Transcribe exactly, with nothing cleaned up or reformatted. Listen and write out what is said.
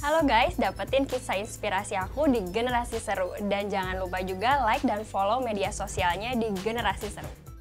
Halo guys, dapetin kisah inspirasi aku di Generasi Seru. Dan jangan lupa juga like dan follow media sosialnya di Generasi Seru.